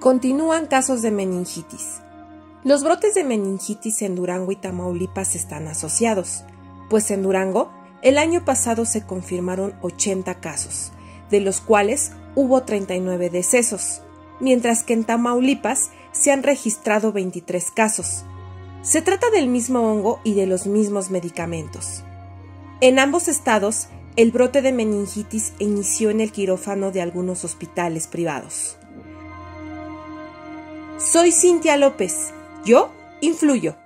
Continúan casos de meningitis. Los brotes de meningitis en Durango y Tamaulipas están asociados, pues en Durango el año pasado se confirmaron 80 casos, de los cuales hubo 39 decesos, mientras que en Tamaulipas se han registrado 23 casos. Se trata del mismo hongo y de los mismos medicamentos. En ambos estados, el brote de meningitis inició en el quirófano de algunos hospitales privados. Soy Cintia López. Yo influyo.